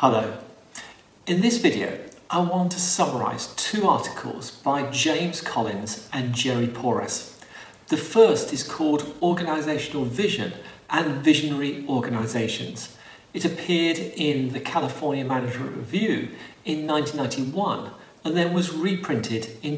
Hello. In this video, I want to summarise two articles by James Collins and Jerry Porras. The first is called Organisational Vision and Visionary Organisations. It appeared in the California Management Review in 1991 and then was reprinted in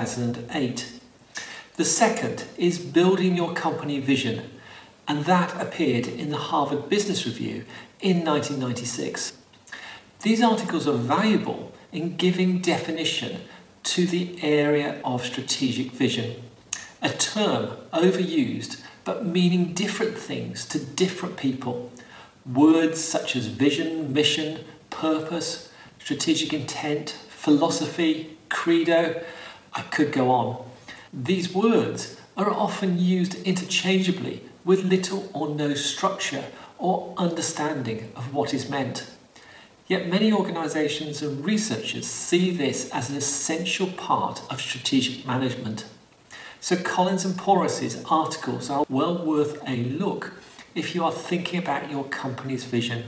2008. The second is Building Your Company Vision, and that appeared in the Harvard Business Review in 1996. These articles are valuable in giving definition to the area of strategic vision, a term overused but meaning different things to different people. Words such as vision, mission, purpose, strategic intent, philosophy, credo, I could go on. These words are often used interchangeably with little or no structure or understanding of what is meant. Yet many organisations and researchers see this as an essential part of strategic management. So Collins and Porras' articles are well worth a look if you are thinking about your company's vision.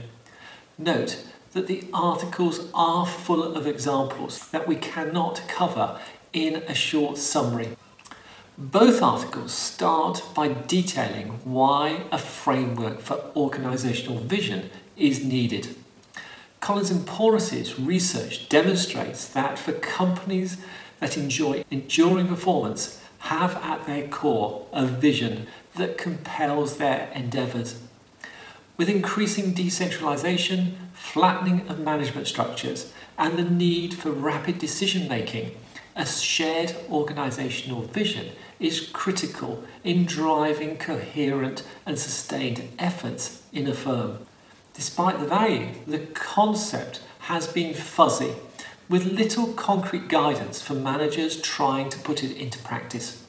Note that the articles are full of examples that we cannot cover in a short summary. Both articles start by detailing why a framework for organisational vision is needed. Collins and Porras' research demonstrates that for companies that enjoy enduring performance have at their core a vision that compels their endeavours. With increasing decentralisation, flattening of management structures and the need for rapid decision making, a shared organisational vision is critical in driving coherent and sustained efforts in a firm. Despite the value, the concept has been fuzzy, with little concrete guidance for managers trying to put it into practice.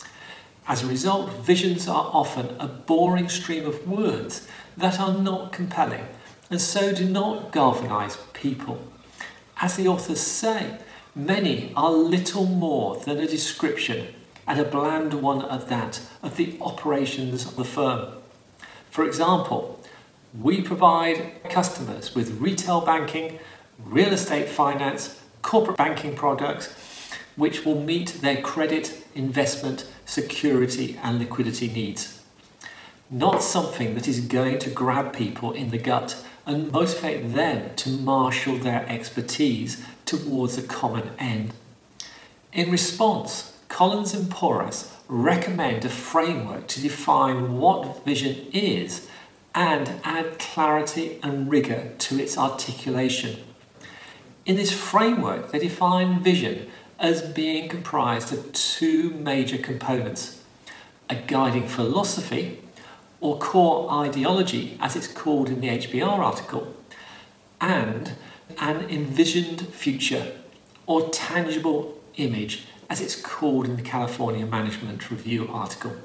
As a result, visions are often a boring stream of words that are not compelling and so do not galvanise people. As the authors say, many are little more than a description, and a bland one at that, of the operations of the firm. For example, we provide customers with retail banking, real estate finance, corporate banking products, which will meet their credit, investment, security and liquidity needs. Not something that is going to grab people in the gut and motivate them to marshal their expertise towards a common end. In response, Collins and Porras recommend a framework to define what vision is and add clarity and rigour to its articulation. In this framework, they define vision as being comprised of two major components: a guiding philosophy, or core ideology as it's called in the HBR article, and an envisioned future, or tangible image as it's called in the California Management Review article.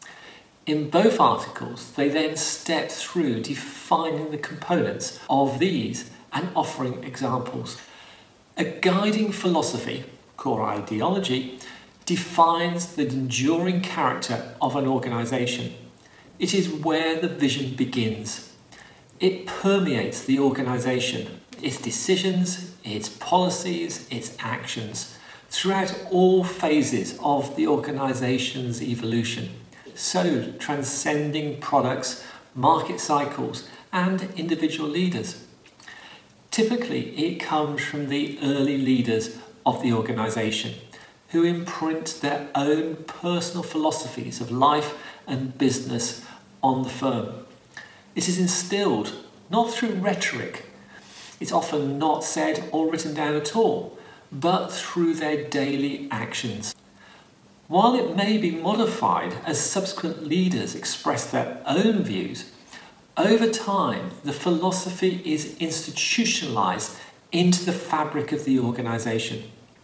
In both articles, they then step through defining the components of these and offering examples. A guiding philosophy, core ideology, defines the enduring character of an organisation. It is where the vision begins. It permeates the organisation, its decisions, its policies, its actions, throughout all phases of the organisation's evolution. So transcending products, market cycles and individual leaders. Typically it comes from the early leaders of the organisation who imprint their own personal philosophies of life and business on the firm. It is instilled not through rhetoric, it's often not said or written down at all, but through their daily actions. While it may be modified as subsequent leaders express their own views, over time the philosophy is institutionalised into the fabric of the organisation.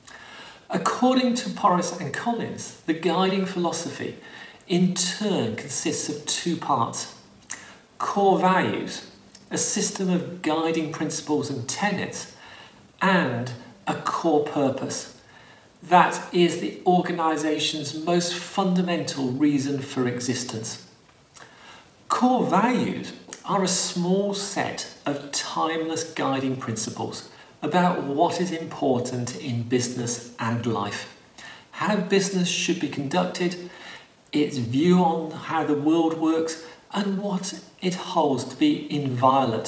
According to Porras and Collins, the guiding philosophy in turn consists of two parts: core values, a system of guiding principles and tenets, and a core purpose. That is the organisation's most fundamental reason for existence. Core values are a small set of timeless guiding principles about what is important in business and life, how business should be conducted, its view on how the world works, and what it holds to be inviolate.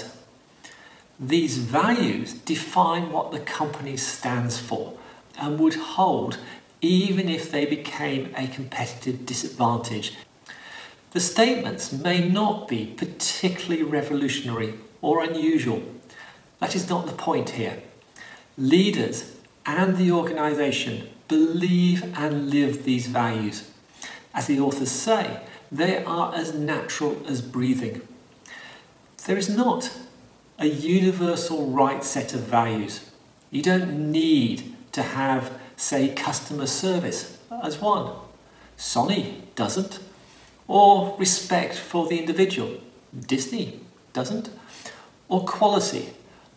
These values define what the company stands for and would hold even if they became a competitive disadvantage. The statements may not be particularly revolutionary or unusual. That is not the point here. Leaders and the organisation believe and live these values. As the authors say, they are as natural as breathing. There is not a universal right set of values. You don't need to have, say, customer service as one. Sony doesn't. Or respect for the individual. Disney doesn't. Or quality.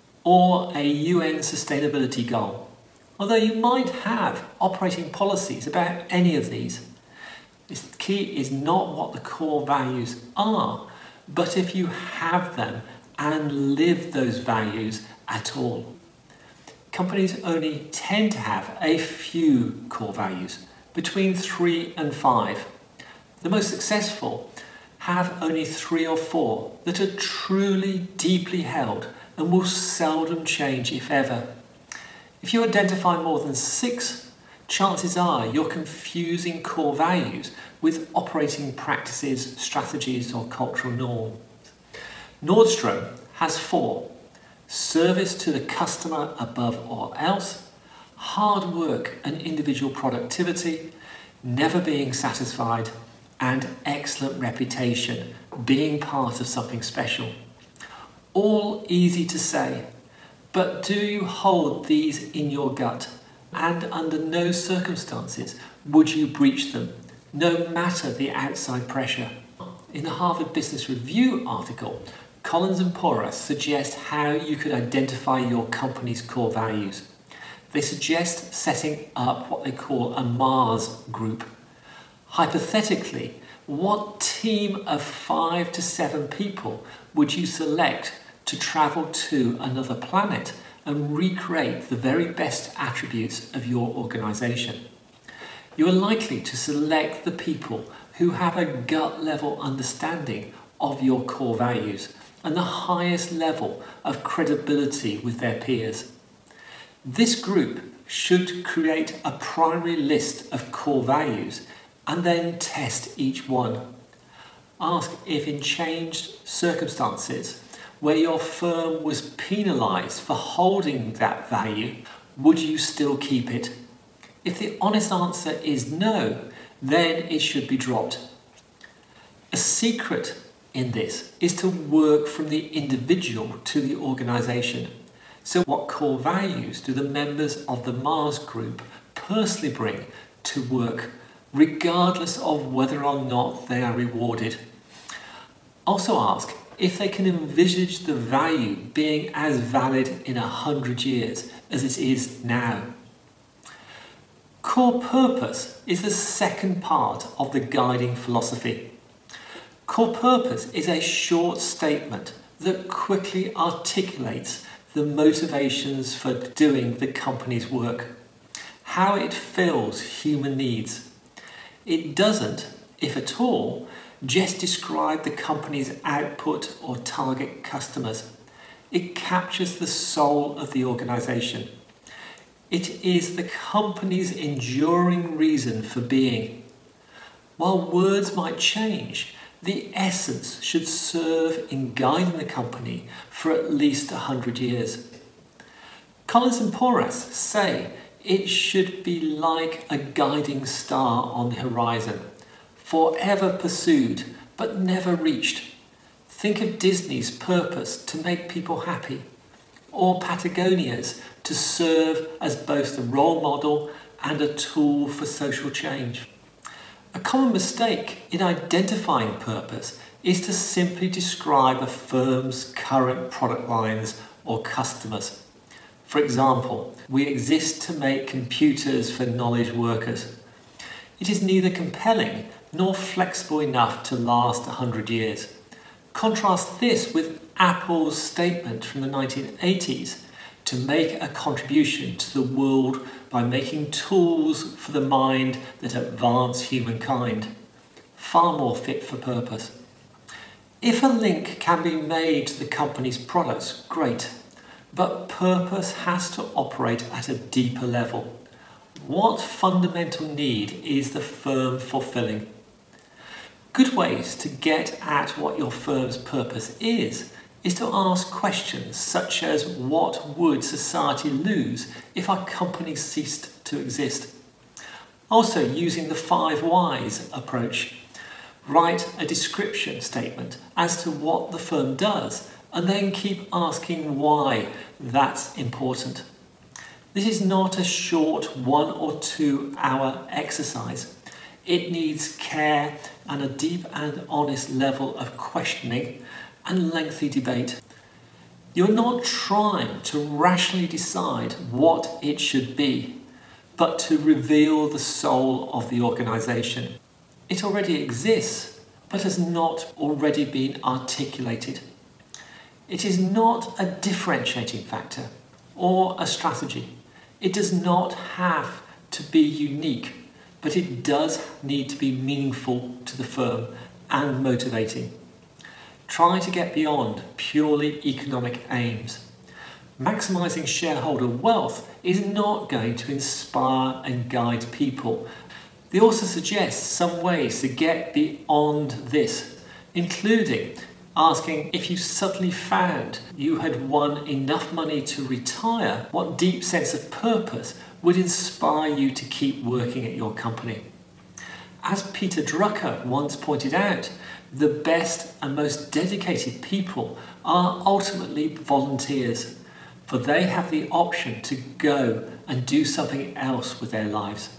Or a UN sustainability goal. Although you might have operating policies about any of these. The key is not what the core values are, but if you have them and live those values at all. Companies only tend to have a few core values, between 3 and 5. The most successful have only 3 or 4 that are truly deeply held and will seldom change, if ever. If you identify more than 6, chances are you're confusing core values with operating practices, strategies, or cultural norms. Nordstrom has 4. Service to the customer above all else, hard work and individual productivity, never being satisfied, and excellent reputation, being part of something special. All easy to say, but do you hold these in your gut? And under no circumstances would you breach them, no matter the outside pressure. In the Harvard Business Review article, Collins and Porras suggest how you could identify your company's core values. They suggest setting up what they call a Mars group. Hypothetically, what team of 5 to 7 people would you select to travel to another planet and recreate the very best attributes of your organisation? You are likely to select the people who have a gut level understanding of your core values and the highest level of credibility with their peers. This group should create a primary list of core values and then test each one. Ask if in changed circumstances where your firm was penalised for holding that value, would you still keep it? If the honest answer is no, then it should be dropped. A secret in this is to work from the individual to the organisation. So what core values do the members of the Mars group personally bring to work, regardless of whether or not they are rewarded? Also ask if they can envisage the value being as valid in 100 years as it is now. Core purpose is the second part of the guiding philosophy. Core purpose is a short statement that quickly articulates the motivations for doing the company's work, how it fills human needs. It doesn't, if at all, just describe the company's output or target customers. It captures the soul of the organisation. It is the company's enduring reason for being. While words might change, the essence should serve in guiding the company for at least 100 years. Collins and Porras say it should be like a guiding star on the horizon, forever pursued but never reached. Think of Disney's purpose to make people happy, or Patagonia's to serve as both a role model and a tool for social change. A common mistake in identifying purpose is to simply describe a firm's current product lines or customers. For example, we exist to make computers for knowledge workers. It is neither compelling nor flexible enough to last 100 years. Contrast this with Apple's statement from the 1980s to make a contribution to the world by making tools for the mind that advance humankind. Far more fit for purpose. If a link can be made to the company's products, great, but purpose has to operate at a deeper level. What fundamental need is the firm fulfilling? Good ways to get at what your firm's purpose is to ask questions such as what would society lose if our company ceased to exist? Also using the 5 whys approach. Write a description statement as to what the firm does and then keep asking why that's important. This is not a short 1 or 2 hour exercise. It needs care and a deep and honest level of questioning and lengthy debate. You're not trying to rationally decide what it should be, but to reveal the soul of the organisation. It already exists, but has not already been articulated. It is not a differentiating factor or a strategy. It does not have to be unique, but it does need to be meaningful to the firm and motivating. Try to get beyond purely economic aims. Maximising shareholder wealth is not going to inspire and guide people. They also suggest some ways to get beyond this, including asking if you suddenly found you had won enough money to retire, what deep sense of purpose would inspire you to keep working at your company. As Peter Drucker once pointed out, the best and most dedicated people are ultimately volunteers, for they have the option to go and do something else with their lives.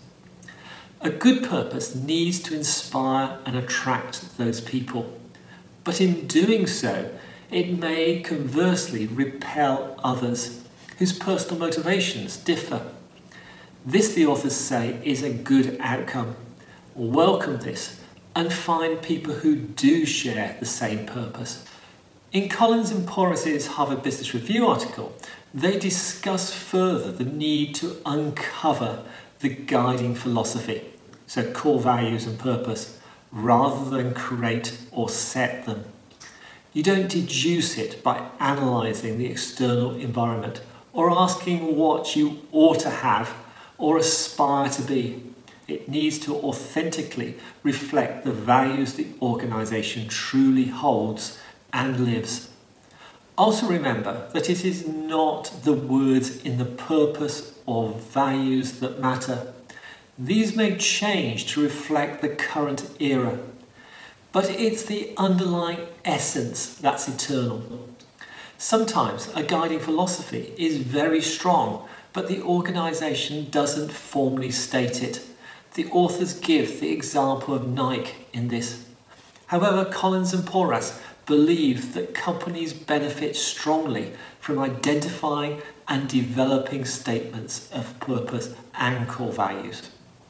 A good purpose needs to inspire and attract those people, but in doing so, it may conversely repel others whose personal motivations differ. This, the authors say, is a good outcome. Welcome this and find people who do share the same purpose. In Collins and Porras' Harvard Business Review article, they discuss further the need to uncover the guiding philosophy, so core values and purpose, rather than create or set them. You don't deduce it by analysing the external environment or asking what you ought to have or aspire to be. It needs to authentically reflect the values the organisation truly holds and lives. Also remember that it is not the words in the purpose or values that matter. These may change to reflect the current era, but it's the underlying essence that's eternal. Sometimes a guiding philosophy is very strong, but the organisation doesn't formally state it. The authors give the example of Nike in this. However, Collins and Porras believe that companies benefit strongly from identifying and developing statements of purpose and core values.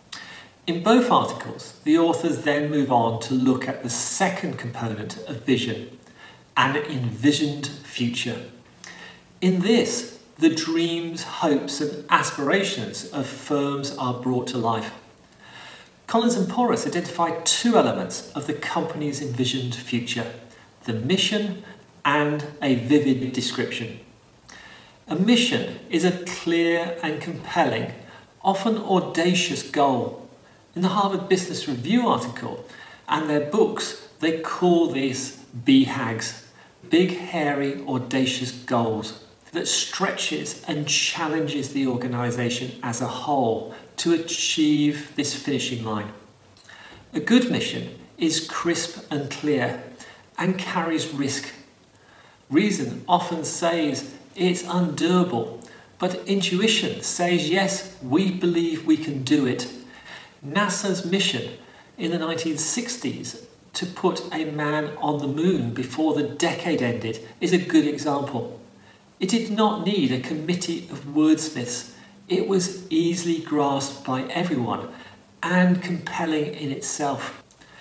In both articles, the authors then move on to look at the second component of vision, an envisioned future. In this, the dreams, hopes and aspirations of firms are brought to life. Collins and Porras identify 2 elements of the company's envisioned future: the mission and a vivid description. A mission is a clear and compelling, often audacious goal. In the Harvard Business Review article and their books, they call these BHAGs, big, hairy, audacious goals, that stretches and challenges the organisation as a whole to achieve this finishing line. A good mission is crisp and clear and carries risk. Reason often says it's undoable, but intuition says yes, we believe we can do it. NASA's mission in the 1960s to put a man on the moon before the decade ended is a good example. It did not need a committee of wordsmiths. It was easily grasped by everyone and compelling in itself.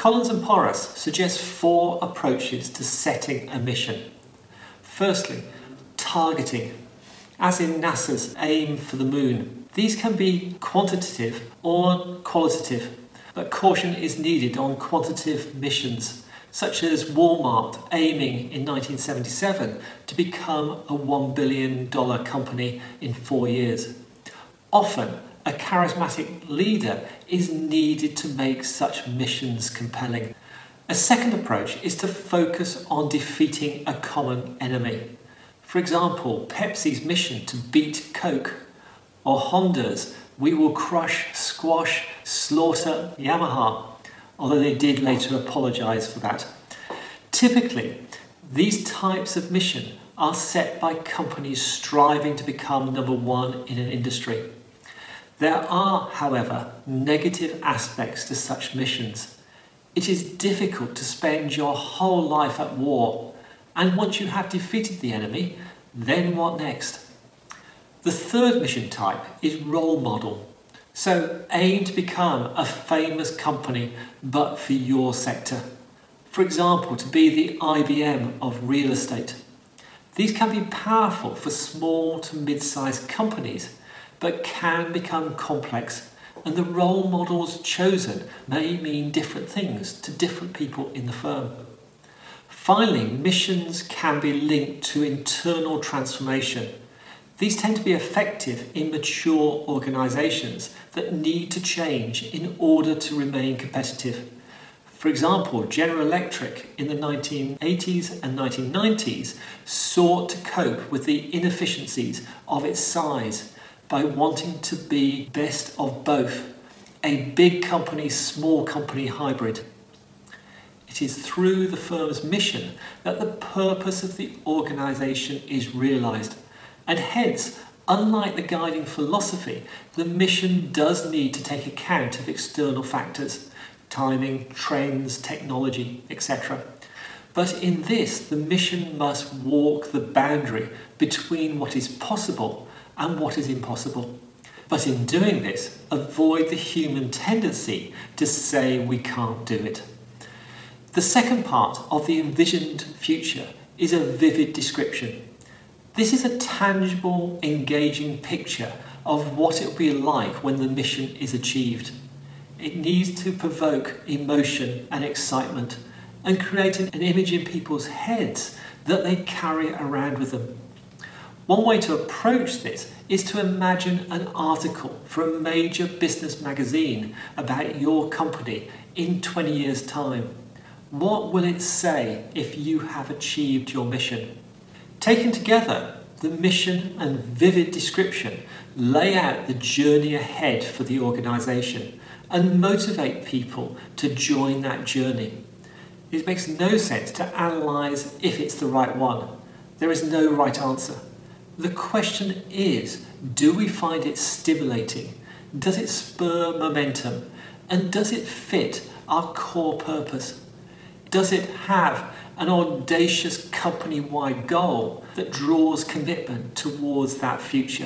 Collins and Porras suggest 4 approaches to setting a mission. Firstly, targeting, as in NASA's aim for the moon. These can be quantitative or qualitative, but caution is needed on quantitative missions, such as Walmart aiming in 1977 to become a $1 billion company in 4 years. Often, a charismatic leader is needed to make such missions compelling. A second approach is to focus on defeating a common enemy. For example, Pepsi's mission to beat Coke, or Honda's "We will crush, squash, slaughter Yamaha," although they did later apologise for that. Typically, these types of mission are set by companies striving to become number 1 in an industry. There are, however, negative aspects to such missions. It is difficult to spend your whole life at war, and once you have defeated the enemy, then what next? The third mission type is role model. So aim to become a famous company, but for your sector. For example, to be the IBM of real estate. These can be powerful for small to mid-sized companies, but can become complex, and the role models chosen may mean different things to different people in the firm. Finally, missions can be linked to internal transformation. These tend to be effective in mature organisations that need to change in order to remain competitive. For example, General Electric in the 1980s and 1990s sought to cope with the inefficiencies of its size by wanting to be best of both, a big company, small company hybrid. It is through the firm's mission that the purpose of the organisation is realised, and hence, unlike the guiding philosophy, the mission does need to take account of external factors, timing, trends, technology, etc. But in this, the mission must walk the boundary between what is possible and what is impossible. But in doing this, avoid the human tendency to say we can't do it. The second part of the envisioned future is a vivid description. This is a tangible, engaging picture of what it will be like when the mission is achieved. It needs to provoke emotion and excitement and create an image in people's heads that they carry around with them. One way to approach this is to imagine an article for a major business magazine about your company in 20 years' time. What will it say if you have achieved your mission? Taken together, the mission and vivid description lay out the journey ahead for the organisation and motivate people to join that journey. It makes no sense to analyse if it's the right one. There is no right answer. The question is, do we find it stimulating? Does it spur momentum? And does it fit our core purpose? Does it have an audacious company-wide goal that draws commitment towards that future?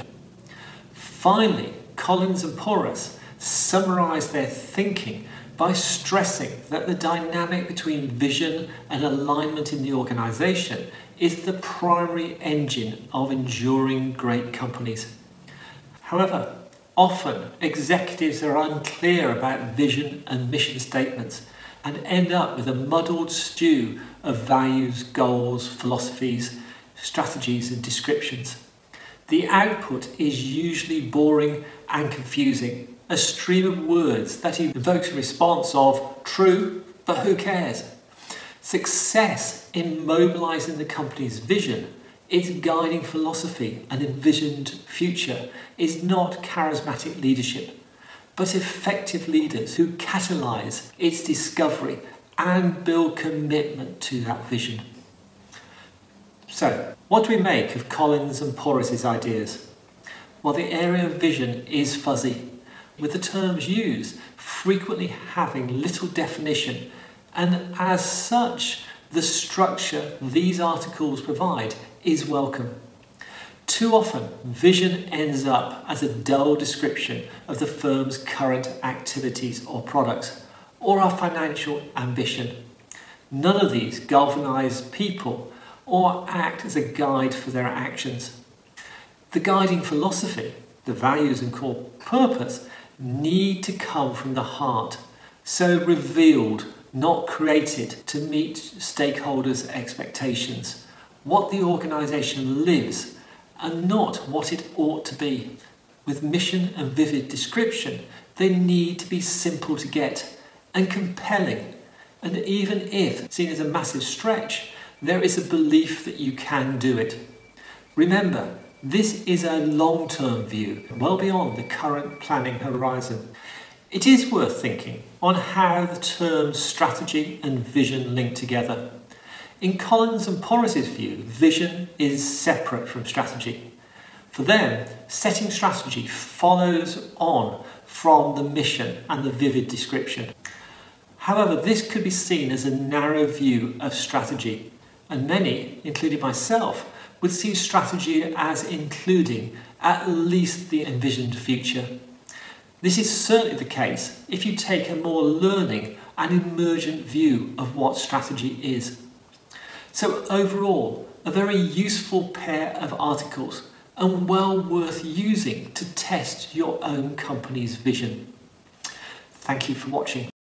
Finally, Collins and Porras summarise their thinking by stressing that the dynamic between vision and alignment in the organisation is the primary engine of enduring great companies. However, often executives are unclear about vision and mission statements and end up with a muddled stew of values, goals, philosophies, strategies and descriptions. The output is usually boring and confusing, a stream of words that evokes a response of "true, but who cares?" Success in mobilising the company's vision, its guiding philosophy and envisioned future is not charismatic leadership, but effective leaders who catalyse its discovery and build commitment to that vision. So, what do we make of Collins and Porras' ideas? Well, the area of vision is fuzzy, with the terms used frequently having little definition, and as such, the structure these articles provide is welcome. Too often, vision ends up as a dull description of the firm's current activities or products, or our financial ambition. None of these galvanise people or act as a guide for their actions. The guiding philosophy, the values and core purpose, need to come from the heart, so revealed, not created to meet stakeholders' expectations. What the organisation lives and not what it ought to be. With mission and vivid description, they need to be simple to get and compelling. And even if seen as a massive stretch, there is a belief that you can do it. Remember, this is a long-term view, well beyond the current planning horizon. It is worth thinking on how the terms strategy and vision link together. In Collins and Porras' view, vision is separate from strategy. For them, setting strategy follows on from the mission and the vivid description. However, this could be seen as a narrow view of strategy, and many, including myself, would see strategy as including at least the envisioned future. This is certainly the case if you take a more learning and emergent view of what strategy is. So overall, a very useful pair of articles and well worth using to test your own company's vision. Thank you for watching.